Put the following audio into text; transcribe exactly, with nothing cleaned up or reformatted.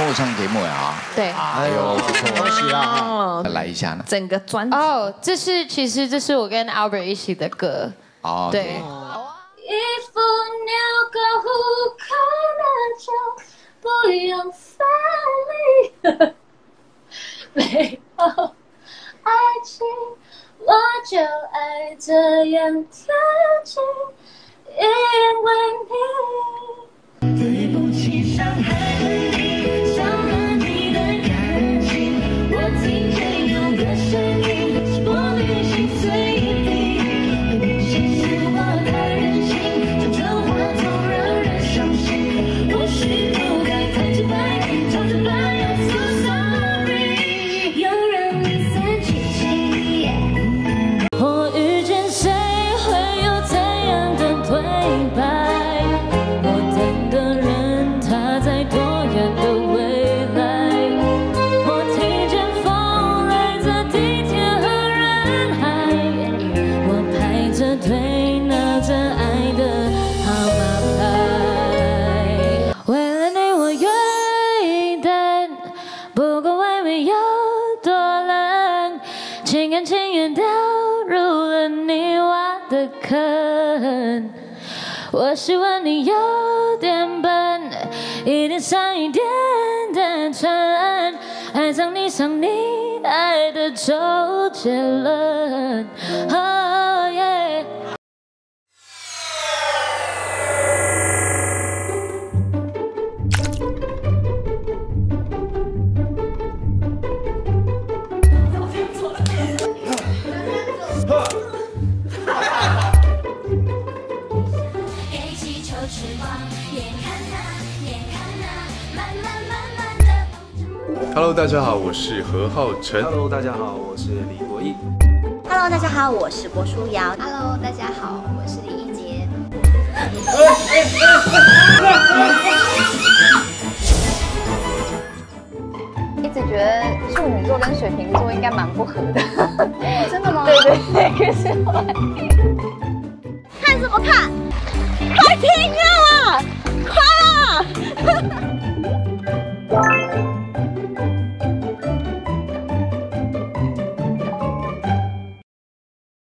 有上节目呀啊！ 对， 哎呦，不错，恭喜啊！来一下呢？ 整个专辑哦，这是其实这是我跟 Albert 一起的歌。哦，对。一副牛狗虎口的酒，不用费力。没有爱情，我就爱这样贴近，因为你。对不起，伤害了你，伤了你的感情。我听见有个声音，是玻璃心碎地。你是话太任性，讲真话总让人伤心。或许不该太直白，讲直白又 so sorry， 又让你生气气。我遇见谁会有怎样的对白？心甘情愿掉入了你挖的坑，我希望你有点笨，一点伤一点单纯，爱上你像你爱的周杰伦。Oh yeah。 Hello， 大家好，我是何浩晨。 Hello， 大家好，我是李国毅。 Hello， 大家好，我是郭书瑶。 Hello， 大家好，我是李一洁。 一直觉得处女座跟水瓶座应该蛮不合的。 真的吗？ 对对对，可是后来看什么看？快停啊！快啊！